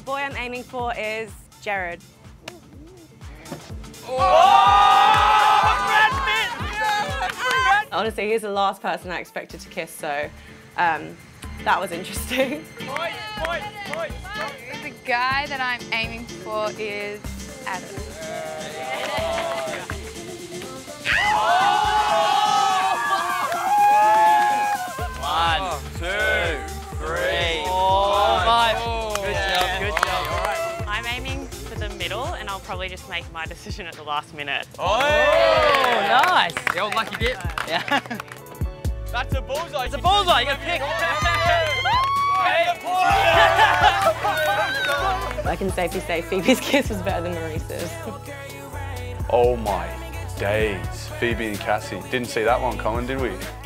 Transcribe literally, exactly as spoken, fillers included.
boy I'm aiming for is Jared. Oh! Honestly, he's the last person I expected to kiss, so um, that was interesting. Point, point, point, point. The guy that I'm aiming for is Adam. One, two, three, four, five. Good job, good job. All right. I'm aiming for the middle, and I'll probably just make my decision at the last minute. Oh, nice. The old lucky dip. Yeah. That's a bullseye. It's a bullseye. You got to pick. I can safely say Phoebe's kiss was better than Maurice's. Oh my days. Phoebe and Cassie. Didn't see that one coming, did we?